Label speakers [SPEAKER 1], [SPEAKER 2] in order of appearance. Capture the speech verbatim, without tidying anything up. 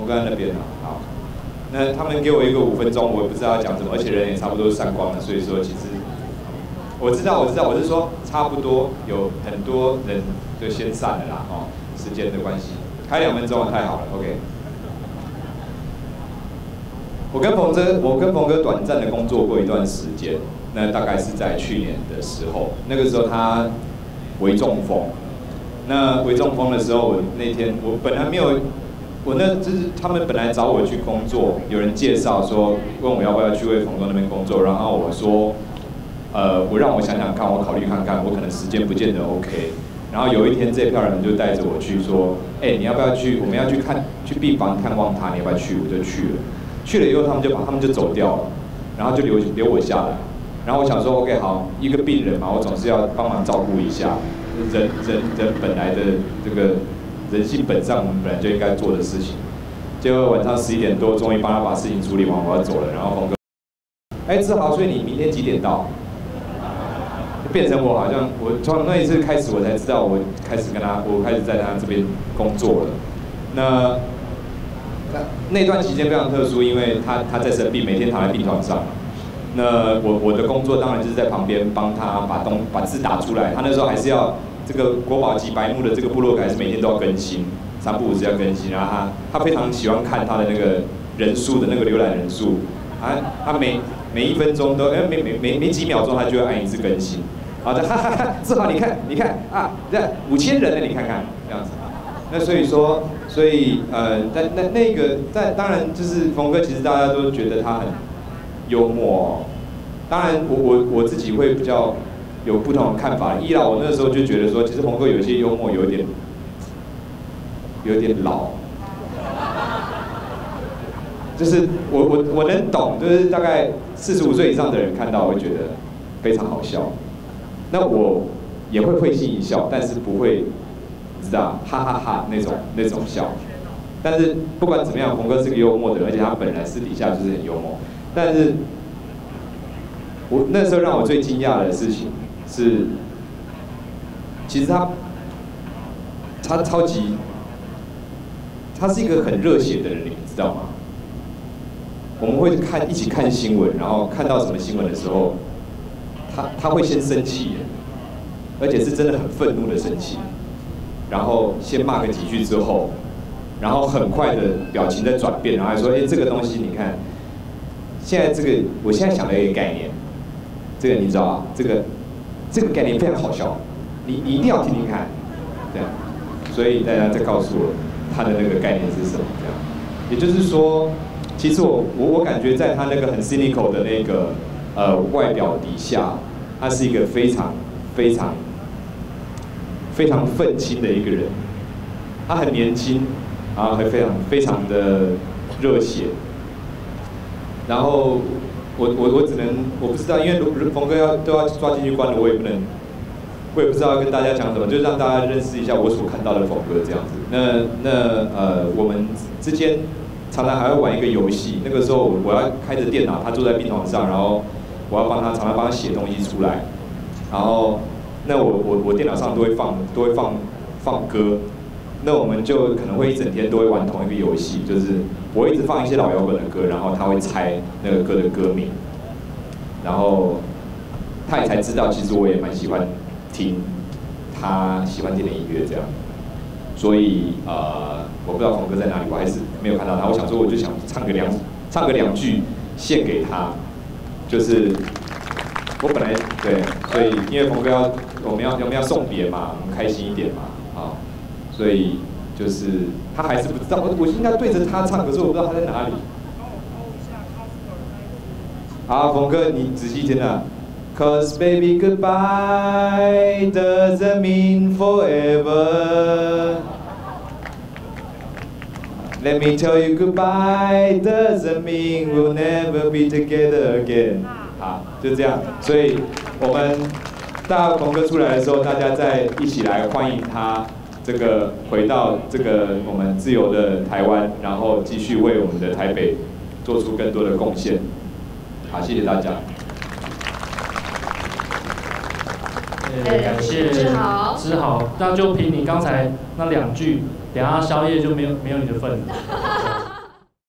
[SPEAKER 1] 哥在那边啊，好。那他们给我一个五分钟，我也不知道要讲什么，而且人也差不多散光了，所以说其实我知道，我知道，我是说差不多有很多人就先散了啦，哦，时间的关系，开两分钟太好了 ，OK。我跟冯哥，我跟冯哥短暂的工作过一段时间，那大概是在去年的时候，那个时候他危中风，那危中风的时候，我那天我本来没有，我那就是他们本来找我去工作，有人介绍说问我要不要去为冯哥那边工作，然后我说，呃，我让我想想看，我考虑看看，我可能时间不见得 OK。然后有一天，这票人就带着我去说，哎、欸，你要不要去？我们要去看去病房探望他，你要不要去？我就去了。去了以后，他们就把他们就走掉了，然后就留留我下来。然后我想说 ，OK， 好，一个病人嘛，我总是要帮忙照顾一下。人人人本来的这个人性本善，我们本来就应该做的事情。结果晚上十一点多，终于帮他把事情处理完，我要走了。然后冯哥，哎、欸，志豪，所以你明天几点到？变成我好像我从那一次开始，我才知道我开始跟他，我开始在他这边工作了。那。那段期间非常特殊，因为他他在生病，每天躺在病床上。那我我的工作当然就是在旁边帮他把东把字打出来。他那时候还是要这个国宝级白木的这个部落格，还是每天都要更新，三不五时要更新。然后他他非常喜欢看他的那个人数的那个浏览人数，啊，他每每一分钟都哎每每每每几秒钟他就会按一次更新。好的，哈哈哈，志豪你看你看啊，这五千人呢，你看看这样子。那所以说，所以呃，在那那个在当然就是冯哥，其实大家都觉得他很幽默、哦。当然我我我自己会比较有不同的看法。一来我那时候就觉得说，其实冯哥有一些幽默有一点有一点老，就是我我我能懂，就是大概四十五岁以上的人看到会觉得非常好笑。那我也会会心一笑，但是不会。知道哈哈哈那种那种笑，但是不管怎么样，冯哥是个幽默的人，而且他本来私底下就是很幽默。但是，我那时候让我最惊讶的事情是，其实他他超级，他是一个很热血的人，你知道吗？我们会看一起看新闻，然后看到什么新闻的时候，他他会先生气，而且是真的很愤怒的生气。然后先骂个几句之后，然后很快的表情在转变，然后还说：“哎，这个东西你看，现在这个，我现在想了一个概念，这个你知道啊？这个这个概念非常好笑，你你一定要听听看，这样。所以大家再告诉我他的那个概念是什么？这样，也就是说，其实我我我感觉在他那个很 cynical 的那个呃外表底下，他是一个非常非常。非常愤青的一个人，他很年轻，然后还非常非常的热血。然后我我我只能我不知道，因为冯哥要都要抓进去关了，我也不能，我也不知道跟大家讲什么，就让大家认识一下我所看到的冯哥这样子。那那呃，我们之间常常还会玩一个游戏，那个时候我要开着电脑，他坐在病床上，然后我要帮他常常帮他写东西出来，然后。那我我我电脑上都会放都会放放歌，那我们就可能会一整天都会玩同一个游戏，就是我会一直放一些老摇滚的歌，然后他会猜那个歌的歌名，然后他也才知道，其实我也蛮喜欢听他喜欢听的音乐这样，所以呃我不知道冯哥在哪里，我还是没有看到他，我想说我就想唱个两唱个两句献给他，就是。我本来对，所以因为冯哥要我们要我们要送别嘛，我们开心一点嘛，啊，所以就是他还是不知道，我我应该对着他唱，可是我不知道他在哪里。好，冯哥，你仔细听啊。Cause baby goodbye doesn't mean forever. Let me tell you goodbye doesn't mean we'll never be together again. 好，就这样。所以我们大冯哥出来的时候，大家再一起来欢迎他，这个回到这个我们自由的台湾，然后继续为我们的台北做出更多的贡献。好，谢谢大家。
[SPEAKER 2] 对，感谢志豪。志豪，那就凭你刚才那两句，等下宵夜就没有没有你的份了。